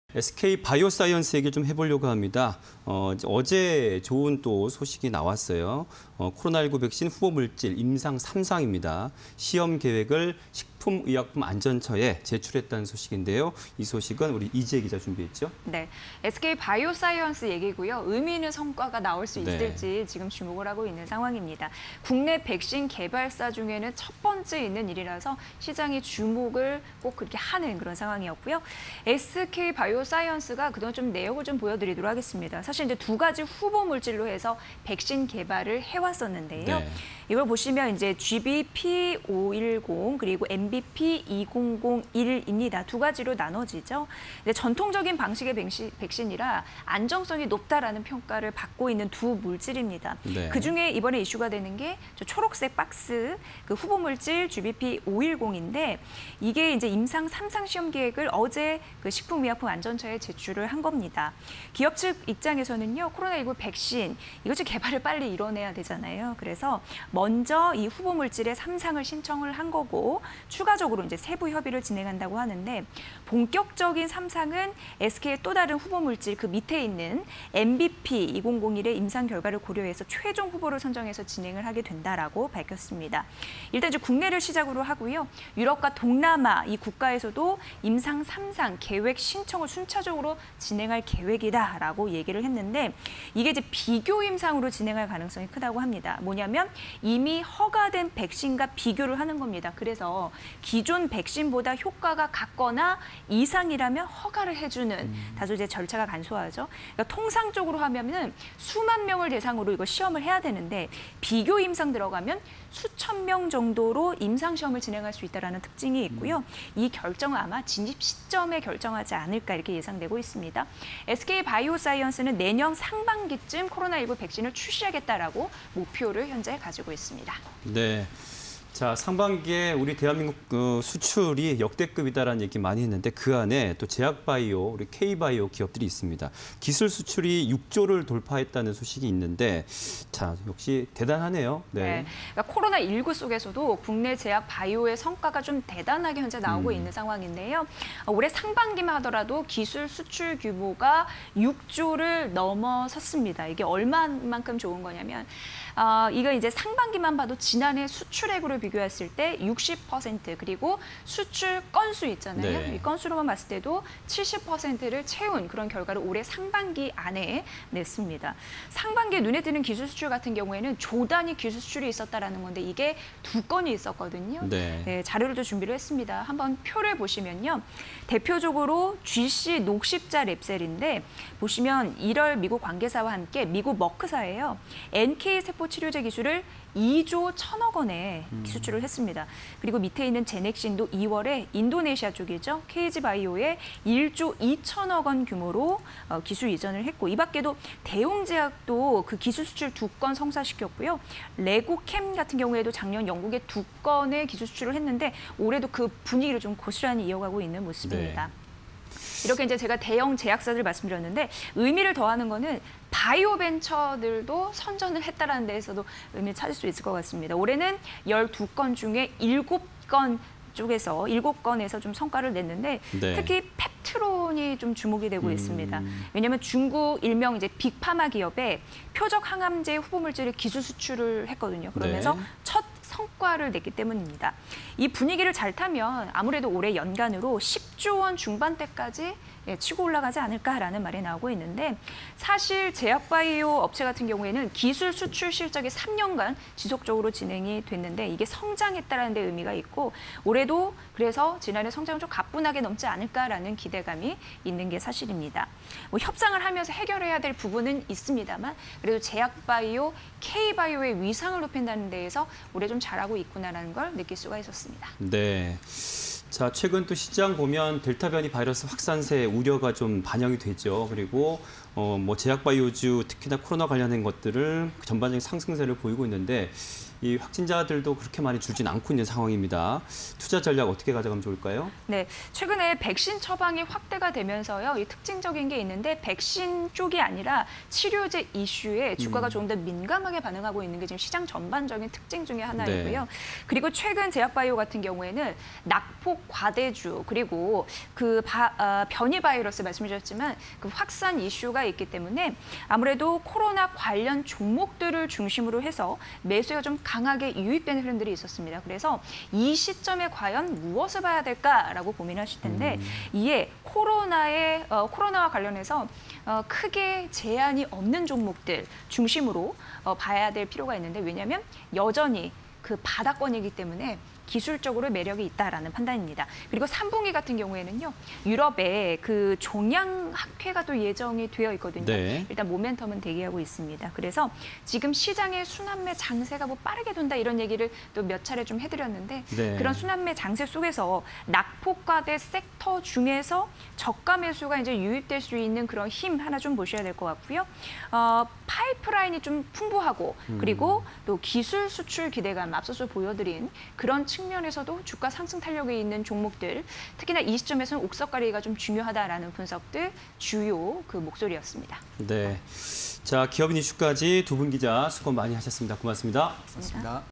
SK 바이오사이언스 얘기 좀 해보려고 합니다. 어제 좋은 또 소식이 나왔어요. 코로나19 백신 후보 물질 임상 3상입니다. 시험 계획을 식품의약품안전처에 제출했다는 소식인데요. 이 소식은 우리 이지혜 기자 준비했죠? 네, SK 바이오사이언스 얘기고요. 의미 있는 성과가 나올 수 있을지 지금 주목을 하고 있는 상황입니다. 국내 백신 개발사 중에는 첫 번째 있는 일이라서 시장이 주목을 꼭 그렇게 하는 그런 상황이었고요. SK 바이오사이언스가 그동안 좀 내역을 좀 보여드리도록 하겠습니다. 사실 이제 두 가지 후보 물질로 해서 백신 개발을 해왔었는데요. 네. 이걸 보시면 이제 GBP510 그리고 MBP2001입니다. 두 가지로 나눠지죠. 근데 전통적인 방식의 백신이라 안정성이 높다라는 평가를 받고 있는 두 물질입니다. 네. 그중에 이번에 이슈가 되는 게 저 초록색 박스 그 후보 물질 GBP510인데 이게 이제 임상 3상 시험 계획을 어제 그 식품의약품안전처에 제출을 한 겁니다. 기업 측 입장에서는요, 코로나19 백신 이것 좀 개발을 빨리 이뤄내야 되잖아요. 그래서 먼저 이 후보 물질의 3상을 신청을 한 거고 추가적으로 이제 세부 협의를 진행한다고 하는데 본격적인 3상은 SK의 또 다른 후보 물질 그 밑에 있는 MBP2001의 임상 결과를 고려해서 최종 후보를 선정해서 진행을 하게 된다라고 밝혔습니다. 일단 이제 국내를 시작으로 하고요. 유럽과 동남아 이 국가에서도 임상 3상 계획 신청을 순차적으로 진행할 계획이다라고 얘기를 했는데 이게 이제 비교 임상으로 진행할 가능성이 크다고 합니다. 뭐냐면 이미 허가된 백신과 비교를 하는 겁니다. 그래서 기존 백신보다 효과가 같거나 이상이라면 허가를 해주는 다소 이제 절차가 간소하죠. 그러니까 통상적으로 하면은 수만 명을 대상으로 이거 시험을 해야 되는데 비교 임상 들어가면 수천 명 정도로 임상 시험을 진행할 수 있다는 특징이 있고요. 이 결정은 아마 진입 시점에 결정하지 않을까 이렇게 예상되고 있습니다. SK 바이오사이언스는 내년 상반기쯤 코로나19 백신을 출시하겠다라고 목표를 현재 가지고 있습니다. 네. 자, 상반기에 우리 대한민국 수출이 역대급이다라는 얘기 많이 했는데 그 안에 또 제약바이오, 우리 K바이오 기업들이 있습니다. 기술 수출이 6조를 돌파했다는 소식이 있는데 자, 역시 대단하네요. 네. 그러니까 코로나19 속에서도 국내 제약 바이오의 성과가 좀 대단하게 현재 나오고 있는 상황인데요. 올해 상반기만 하더라도 기술 수출 규모가 6조를 넘어섰습니다. 이게 얼마만큼 좋은 거냐면 이거 이제 상반기만 봐도 지난해 수출액으로 비교했을 때 60% 그리고 수출 건수 있잖아요. 네. 이 건수로만 봤을 때도 70%를 채운 그런 결과를 올해 상반기 안에 냈습니다. 상반기에 눈에 띄는 기술 수출 같은 경우에는 조 단위 기술 수출이 있었다라는 건데 이게 두 건이 있었거든요. 네. 네, 자료를 좀 준비를 했습니다. 한번 표를 보시면요. 대표적으로 GC 녹십자 랩셀인데 보시면 1월 미국 관계사와 함께 미국 머크사예요. NK 세포 치료제 기술을 2조 1천억 원에 수출을 했습니다. 그리고 밑에 있는 제넥신도 2월에 인도네시아 쪽이죠. KG바이오에 1조 2천억 원 규모로 기술 이전을 했고 이 밖에도 대웅제약도 그 기술 수출 2건 성사시켰고요. 레고캠 같은 경우에도 작년 영국에 2건의 기술 수출을 했는데 올해도 그 분위기를 좀 고스란히 이어가고 있는 모습입니다. 네. 이렇게 이제 제가 대형 제약사들 말씀드렸는데 의미를 더하는 거는 바이오 벤처들도 선전을 했다라는 데에서도 의미를 찾을 수 있을 것 같습니다. 올해는 12건 중에 7건 쪽에서 7건에서 좀 성과를 냈는데 네. 특히 펩트론이 좀 주목이 되고 있습니다. 왜냐하면 중국 일명 이제 빅파마 기업에 표적 항암제 후보 물질을 기술 수출을 했거든요. 그러면서 네. 첫 성과를 냈기 때문입니다. 이 분위기를 잘 타면 아무래도 올해 연간으로 10조 원 중반대까지 치고 올라가지 않을까라는 말이 나오고 있는데 사실 제약바이오 업체 같은 경우에는 기술 수출 실적이 3년간 지속적으로 진행이 됐는데 이게 성장했다는 데 의미가 있고 올해도 그래서 지난해 성장을 좀 가뿐하게 넘지 않을까라는 기대감이 있는 게 사실입니다. 뭐 협상을 하면서 해결해야 될 부분은 있습니다만 그래도 제약바이오, K바이오의 위상을 높인다는 데에서 올해 좀 잘하고 있구나라는 걸 느낄 수가 있었습니다. 네. 자, 최근 또 시장 보면 델타 변이 바이러스 확산세 우려가 좀 반영이 되죠. 그리고 뭐 제약바이오주 특히나 코로나 관련된 것들을 전반적인 상승세를 보이고 있는데 이 확진자들도 그렇게 많이 줄진 않고 있는 상황입니다. 투자 전략 어떻게 가져가면 좋을까요? 네, 최근에 백신 처방이 확대가 되면서요. 이 특징적인 게 있는데 백신 쪽이 아니라 치료제 이슈에 주가가 조금 더 민감하게 반응하고 있는 게 지금 시장 전반적인 특징 중에 하나이고요. 네. 그리고 최근 제약바이오 같은 경우에는 낙폭 과대주 그리고 그 변이 바이러스 말씀해 주셨지만 그 확산 이슈가 있기 때문에 아무래도 코로나 관련 종목들을 중심으로 해서 매수가 좀 강하게 유입되는 흐름들이 있었습니다. 그래서 이 시점에 과연 무엇을 봐야 될까라고 고민하실 텐데 이에 코로나와 관련해서 크게 제한이 없는 종목들 중심으로 봐야 될 필요가 있는데 왜냐하면 여전히 그 바닥권이기 때문에 기술적으로 매력이 있다라는 판단입니다. 그리고 3분기 같은 경우에는요. 유럽에 그 종양 학회가 또 예정이 되어 있거든요. 네. 일단 모멘텀은 대기하고 있습니다. 그래서 지금 시장의 순환매 장세가 뭐 빠르게 돈다 이런 얘기를 또 몇 차례 좀 해드렸는데 네. 그런 순환매 장세 속에서 낙폭과대 섹터 중에서 저가 매수가 이제 유입될 수 있는 그런 힘 하나 좀 보셔야 될 것 같고요. 파이프라인이 좀 풍부하고 그리고 또 기술 수출 기대감 앞서서 보여드린 그런 측면에서도 주가 상승 탄력이 있는 종목들 특히나 이 시점에서는 옥석가리가 좀 중요하다라는 분석들 주요 그 목소리였습니다. 네. 자, 기업인 이슈까지 두 분 기자 수고 많이 하셨습니다. 고맙습니다. 고맙습니다.